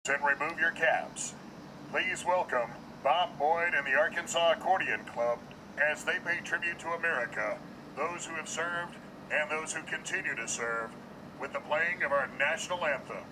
And remove your caps. Please welcome Bob Boyd and the Arkansas Accordion Club as they pay tribute to America, those who have served and those who continue to serve, with the playing of our national anthem.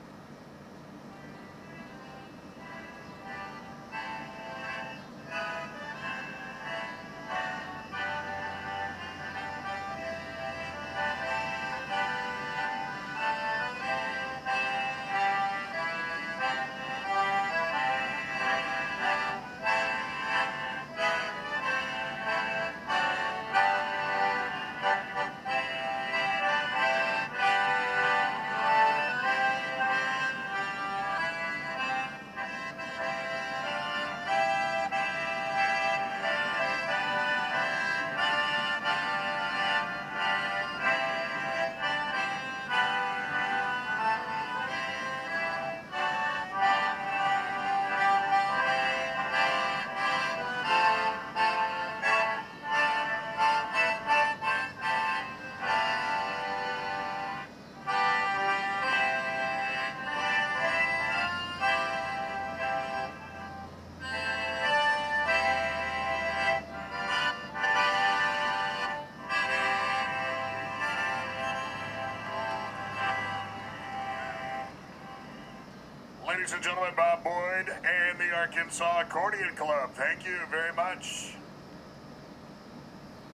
Ladies and gentlemen, Bob Boyd and the Arkansas Accordion Club, thank you very much.